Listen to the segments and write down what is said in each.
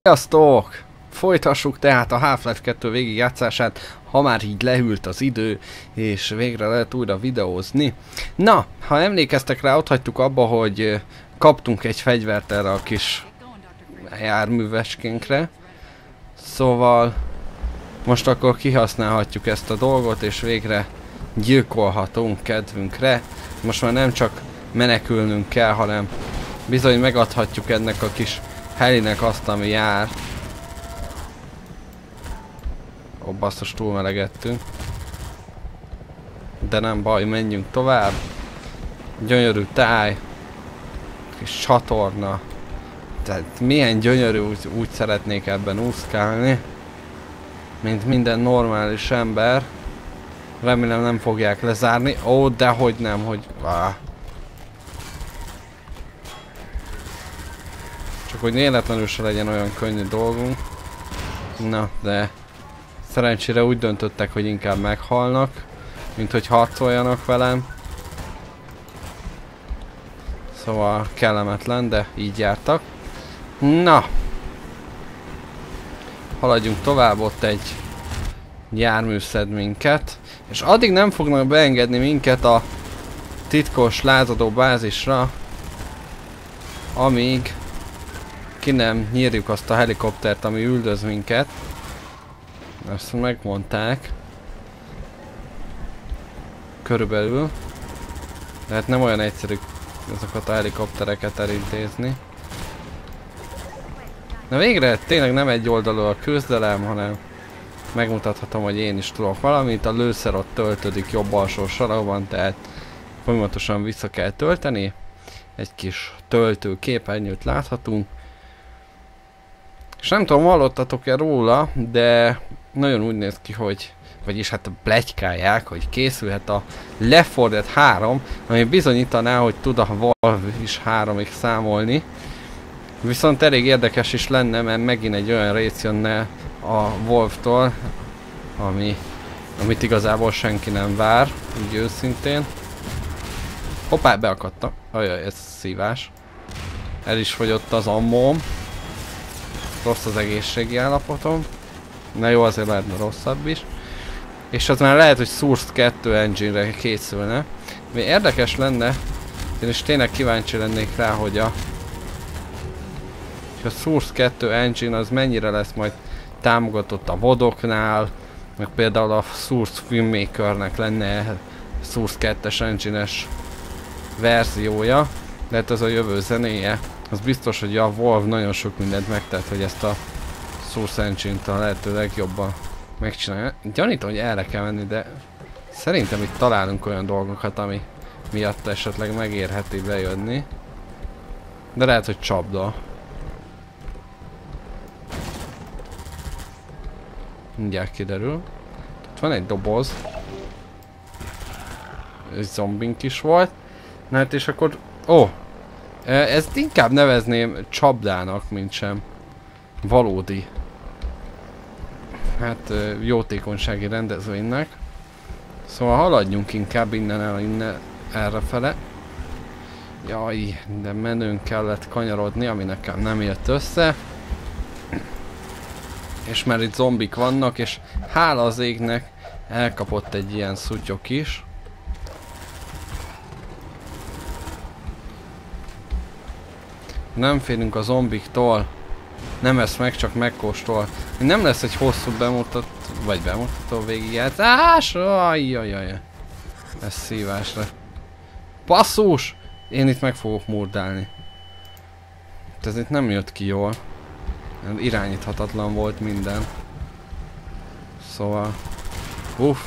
Sziasztok! Folytassuk tehát a Half-Life 2 végigjátszását, ha már így lehűlt az idő, és végre lehet újra videózni. Na, ha emlékeztek rá, ott hagytuk abba, hogy kaptunk egy fegyvert erre a kis járműveskénkre. Szóval most akkor kihasználhatjuk ezt a dolgot, és végre gyilkolhatunk kedvünkre. Most már nem csak menekülnünk kell, hanem bizony megadhatjuk ennek a kis helinek azt, ami jár. Ó, basszus, túlmelegettünk. De nem baj, menjünk tovább. Gyönyörű táj. Kis csatorna. Tehát milyen gyönyörű, úgy szeretnék ebben úszkálni. Mint minden normális ember. Remélem nem fogják lezárni. Ó, dehogy nem, hogy... Csak hogy véletlenül se legyen olyan könnyű dolgunk. Na, de... Szerencsére úgy döntöttek, hogy inkább meghalnak, mint hogy harcoljanak velem. Szóval kellemetlen, de így jártak. Na! Haladjunk tovább, ott egy jármű szed minket. És addig nem fognak beengedni minket a titkos lázadó bázisra, amíg ki nem nyírjuk azt a helikoptert, ami üldöz minket. Ezt megmondták. Körülbelül. De hát nem olyan egyszerű azokat a helikoptereket elintézni. Na végre tényleg nem egy oldalú a küzdelem, hanem megmutathatom, hogy én is tudok valamit. A lőszer ott töltődik jobb alsó sarokban, tehát folyamatosan vissza kell tölteni. Egy kis töltő képernyőt láthatunk. És nem tudom, hallottatok-e róla, de nagyon úgy néz ki, hogy... Vagyis hát pletykálják, hogy készülhet a Left 4 Dead 3, ami bizonyítaná, hogy tud a Valve is 3-ig számolni. Viszont elég érdekes is lenne, mert megint egy olyan rész jönne a Valve-tól, amit igazából senki nem vár, úgy őszintén. Hoppá, beakadtam. Ajaj, ez szívás. El is fogyott az ammóm. Rossz az egészségi állapotom. Na jó, azért lehetne rosszabb is. És az már lehet, hogy Source 2 engine-re készülne. Ami érdekes lenne, én is tényleg kíváncsi lennék rá, hogy a Source 2 engine az mennyire lesz majd támogatott a VOD-oknál, meg például a Source Filmmaker-nek lenne Source 2-es engine-es verziója. Lehet ez a jövő zenéje. Az biztos, hogy a Valve nagyon sok mindent megtett, hogy ezt a Source Engine-t a lehető legjobban megcsinálja. Gyanítom, hogy erre kell menni, de szerintem itt találunk olyan dolgokat, ami miatt esetleg megérheti bejönni. De lehet, hogy csapda. Mindjárt kiderül. Ott van egy doboz. Egy zombink is volt. Na hát és akkor... Ó! Ezt inkább nevezném csapdának, mint sem valódi, hát jótékonysági rendezvénynek. Szóval haladjunk inkább innen errefele. Jaj, de menőn kellett kanyarodni, ami nekem nem jött össze. És mert itt zombik vannak, és hála az égnek elkapott egy ilyen szutyok is. Nem félünk a zombiktól. Nem ezt meg, csak megkóstol. Nem lesz egy hosszú bemutató végigjátszás. Ajjajjaj. Ez szívás lett. Passzus! Én itt meg fogok murdálni. Ez itt nem jött ki jól. Irányíthatatlan volt minden. Szóval... Uff.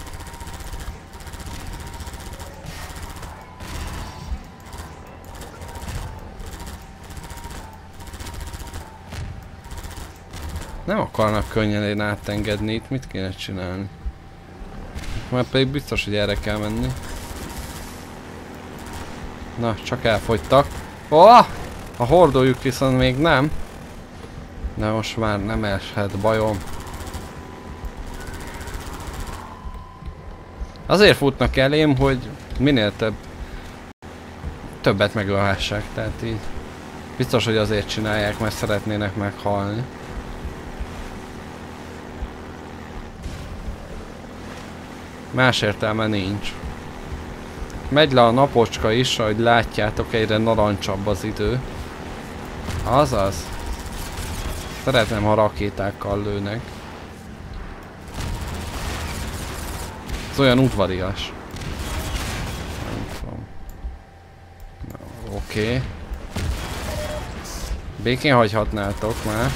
Nem akarnak könnyen átengedni, itt mit kéne csinálni? Már pedig biztos, hogy erre kell menni. Na, csak elfogytak. Oh! A hordójuk viszont még nem. De most már nem eshet bajom. Azért futnak elém, hogy minél többet megölhessek, tehát így Biztos, hogy azért csinálják, mert szeretnének meghalni. Más értelme nincs. Megy le a napocska is, ahogy látjátok, egyre narancsabb az idő. Azaz. Szeretném, ha rakétákkal lőnek. Ez olyan udvarias. Nem tudom. Oké. Békén hagyhatnátok már.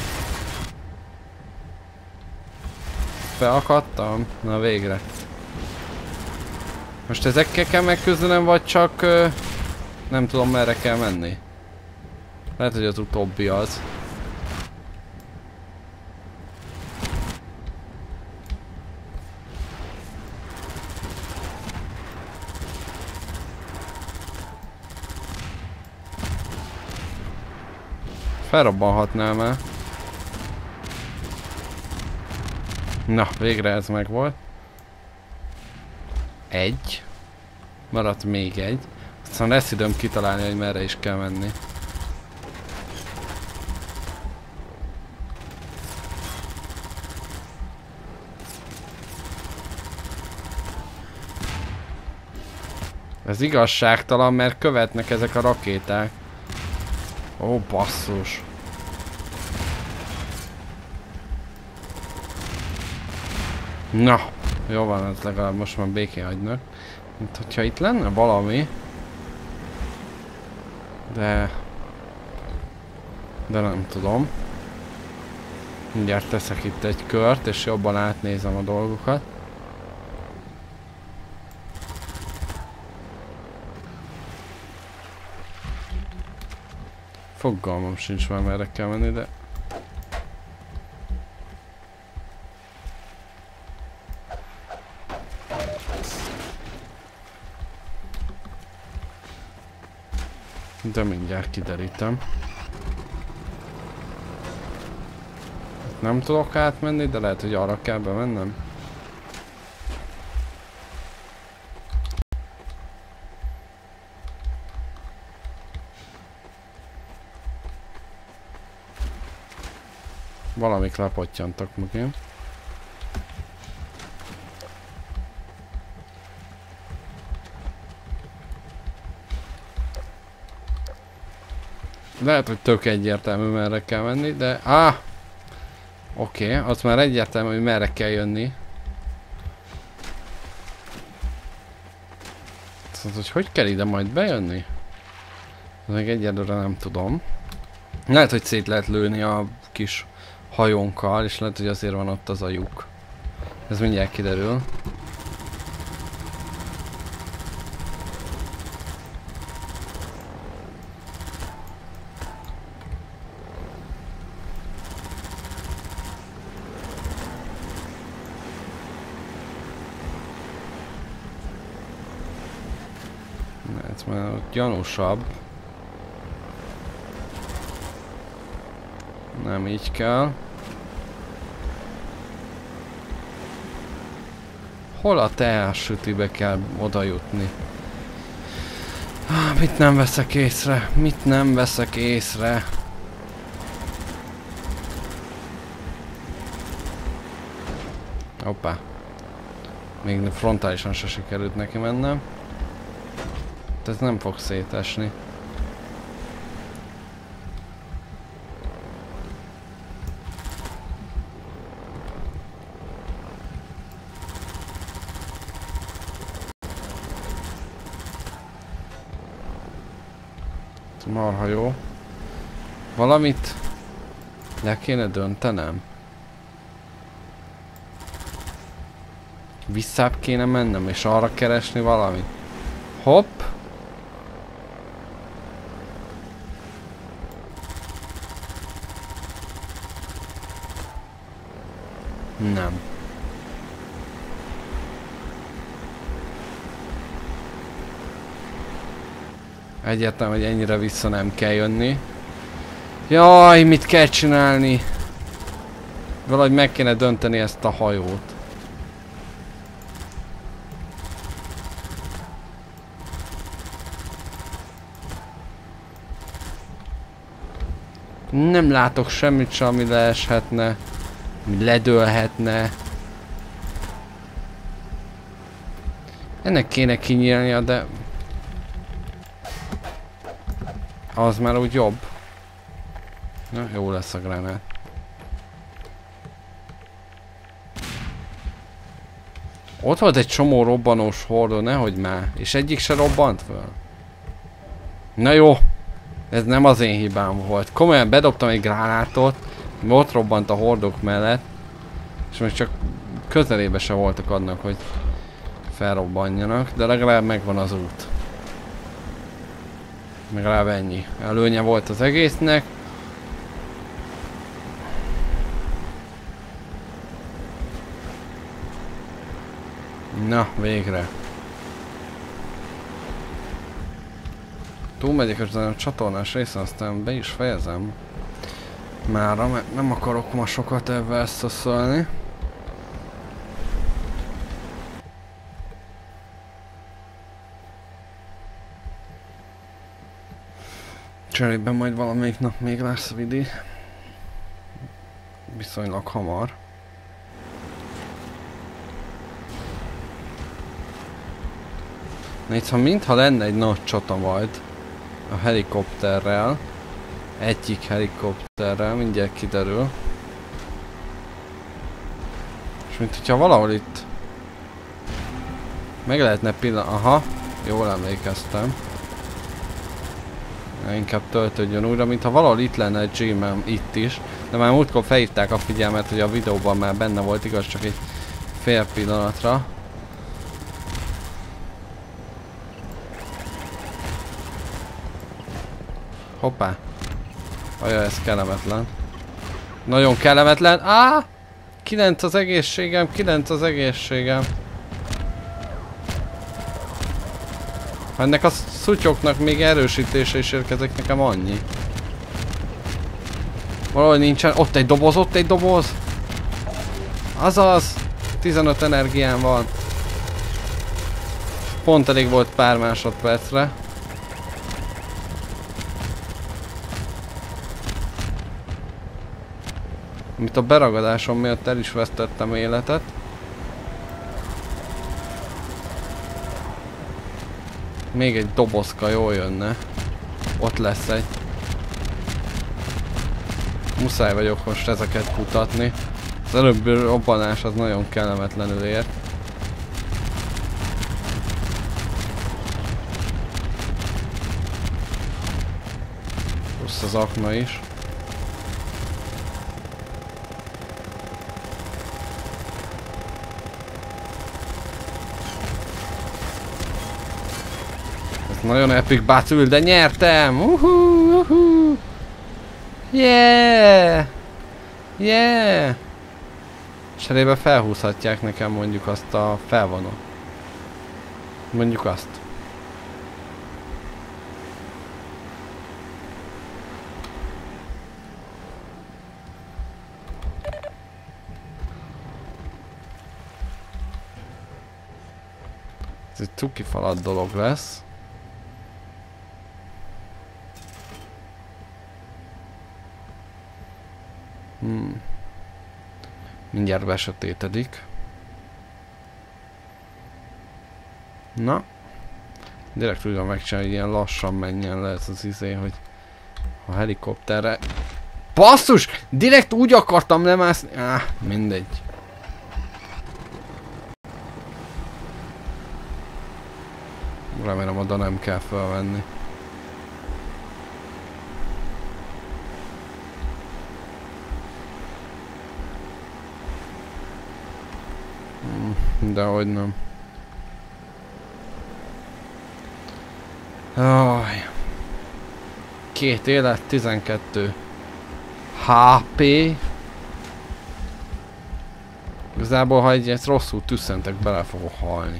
Felakadtam? Na végre. Most ezekkel kell megküzdenem, vagy csak nem tudom merre kell menni. Lehet, hogy az utóbbi az. Felrobbanhatnál már. Na, végre ez meg volt. Egy. Maradt még egy. Aztán lesz időm kitalálni, hogy merre is kell menni. Ez igazságtalan, mert követnek ezek a rakéták. Ó, basszus. Na, jó van, ez legalább most már békén hagynak. Mint hogyha itt lenne valami. De nem tudom. Mindjárt teszek itt egy kört, és jobban átnézem a dolgokat. Fogalmam sincs már merre kell menni, de... De mindjárt kiderítem. Nem tudok átmenni, de lehet, hogy arra kell bemennem. Valamik lepottyantak mögém. Lehet, hogy tök egyértelmű merre kell menni, de... Oké, az már egyértelmű, hogy merre kell jönni. Szóval, hogy kell ide majd bejönni? Még egyelőre nem tudom. Lehet, hogy szét lehet lőni a kis hajónkkal, és lehet, hogy azért van ott az a lyuk. Ez mindjárt kiderül. Ez már ott gyanúsabb. Nem így kell. Hol a teásütibe kell oda jutni? Mit nem veszek észre? Mit nem veszek észre? Hoppá. Még frontálisan se sikerült neki mennem. Ez nem fog szétesni. Marha jó. Valamit le kéne döntenem. Visszább kéne mennem és arra keresni valamit. Hopp. Nem. Egyáltalán, hogy ennyire vissza nem kell jönni. Jaj, mit kell csinálni? Valahogy meg kéne dönteni ezt a hajót. Nem látok semmit sem, ami leeshetne. Ami ledőlhetne. Ennek kéne kinyílnia, de... Az már úgy jobb. Na, jó lesz a gránát. Ott volt egy csomó robbanós hordó, nehogy már. És egyik se robbant föl. Na jó. Ez nem az én hibám volt. Komolyan bedobtam egy gránátot, ott robbant a hordók mellett. És most csak közelébe se voltak annak, hogy felrobbanjanak. De legalább megvan az út. Legalább ennyi. Előnye volt az egésznek. Na, végre. Túlmegyek ezen a csatornás részen, aztán be is fejezem. Mára, mert nem akarok ma sokat ebben szólni. Cserében majd valamelyik nap még lesz vidi. Viszonylag hamar. Na itt, ha mintha lenne egy nagy csata majd a helikopterrel, egyik helikopterrel, mindjárt kiderül. És mint hogyha valahol itt meg lehetne aha, jól emlékeztem. Inkább töltődjön újra, mintha valahol itt lenne egy G-man itt is. De már múltkor felhívták a figyelmet, hogy a videóban már benne volt, igaz, csak egy fél pillanatra. Hoppá. Ajaj, ez kellemetlen. Nagyon kellemetlen. 9 az egészségem, 9 az egészségem. Ennek a szutyoknak még erősítése is érkezik, nekem annyi. Valahogy nincsen. Ott egy doboz, ott egy doboz. Azaz. 15 energiám van. Pont elég volt pár másodpercre. Amit a beragadásom miatt el is vesztettem életet. Még egy dobozka jól jönne. Ott lesz egy. Muszáj vagyok most ezeket kutatni. Az előbbi robbanás az nagyon kellemetlenül ért. Plusz az akna is. Nagyon epic battle, de nyertem! Yeah! Yeah! Cserébe felhúzhatják nekem mondjuk azt a felvonót. Mondjuk azt. Ez egy cuki falat dolog lesz. Mindjárt besötétedik. Na. Direkt úgy van megcsinálni, hogy ilyen lassan menjen le ez az izé, hogy a helikopterre... Basszus! Direkt úgy akartam lemászni... mindegy. Remélem oda nem kell felvenni. Dehogy nem. Aj. 2 élet, 12 HP. Igazából, ha egyet rosszul tüsszentek, bele fogok halni.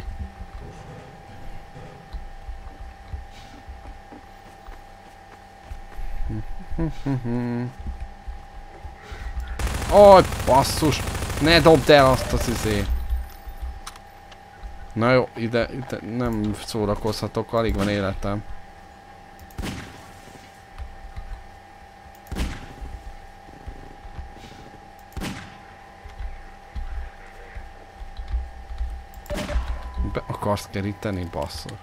Aj, basszus! Ne dobd el azt az izét! Na jó, ide nem szórakozhatok, alig van életem. Be akarsz keríteni, basszor.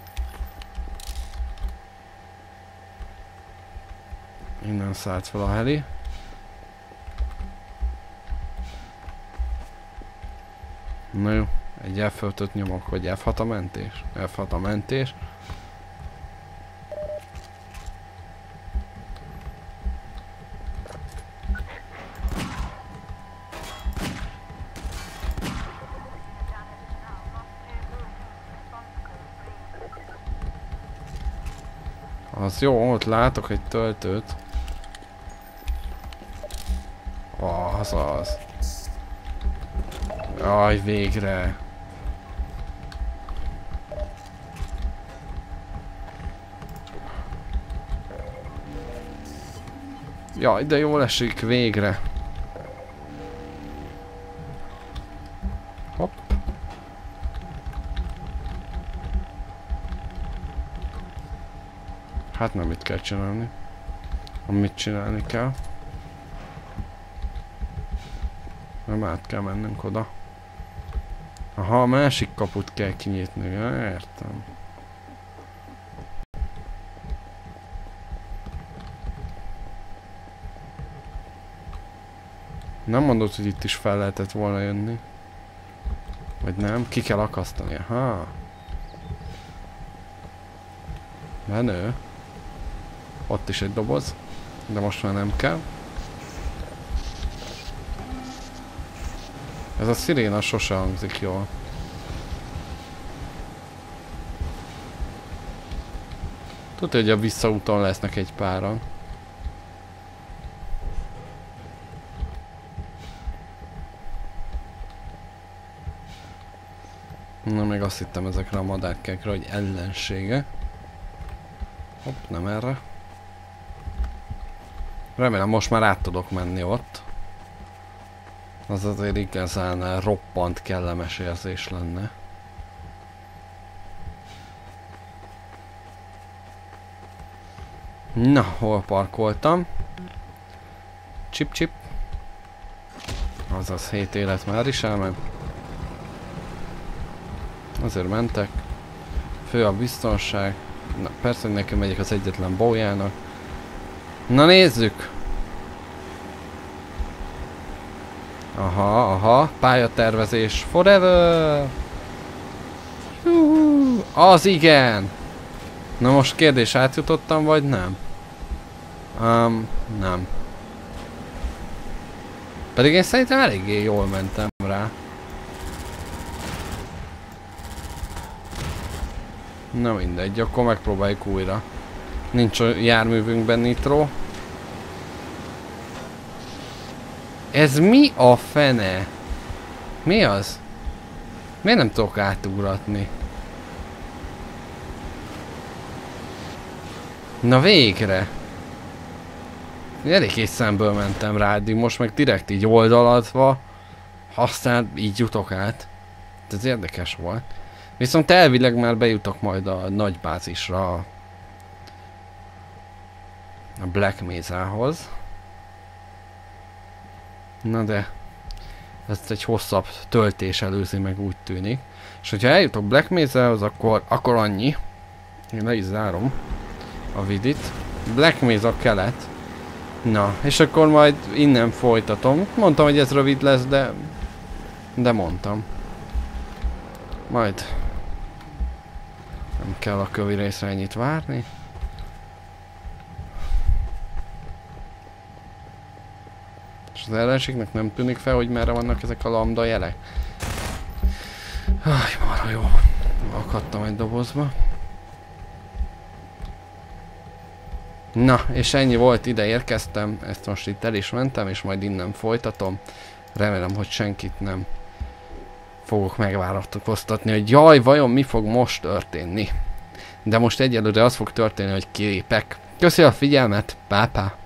Innen szállt fel a heli. Na jó, egy F5-öt nyomok, vagy F6 a mentés? F6 a mentés. Az jó, ott látok egy töltőt. Azaz. Jaj, végre. Jaj, de jól esik, végre. Hopp. Hát nem mit kell csinálni. Amit csinálni kell. Nem át kell mennünk oda. Aha, a másik kaput kell kinyitni. Ja, értem. Nem mondod, hogy itt is fel lehetett volna jönni. Vagy nem? Ki kell akasztani. Aha. Menő. Ott is egy doboz. De most már nem kell. Ez a sziréna sose hangzik jól. Tudod, hogy a visszaúton lesznek egy páran. Na, még azt hittem ezekre a madárkákra, hogy ellensége. Hopp, nem erre. Remélem most már át tudok menni ott. Az azért igazán roppant kellemes érzés lenne. Na, hol parkoltam? Csip-csip. Azaz 7 élet már is elmegy. Azért mentek. Fő a biztonság. Na, persze, hogy nekem megyek az egyetlen bójának. Na, nézzük! Aha, aha, pályatervezés forever! Az igen! Na most kérdés, átjutottam vagy nem? Nem. Pedig én szerintem eléggé jól mentem rá. Na mindegy, akkor megpróbáljuk újra. Nincs a járművünkben nitro. Ez mi a fene? Mi az? Miért nem tudok átugratni? Na végre! Elég kis szemből mentem rá, eddig most meg direkt így oldalatva. Aztán így jutok át. Ez érdekes volt. Viszont elvileg már bejutok majd a nagy bázisra. A Black Mesa-hoz. Na de ezt egy hosszabb töltés előzi meg, úgy tűnik. És hogyha eljutok Black Mesa-hoz, akkor annyi. Én le is zárom a vidit. Black Mesa kelet. Na, és akkor majd innen folytatom. Mondtam, hogy ez rövid lesz, de mondtam. Majd nem kell a kövi részre ennyit várni. És az ellenségnek nem tűnik fel, hogy merre vannak ezek a lambda jelek. Aj, marha jó. Akadtam egy dobozba. Na, és ennyi volt, ide érkeztem. Ezt most itt el is mentem, és majd innen folytatom. Remélem, hogy senkit nem fogok megvárakoztatni, hogy jaj, vajon mi fog most történni. De most egyelőre az fog történni, hogy kilépek. Köszi a figyelmet, pápá!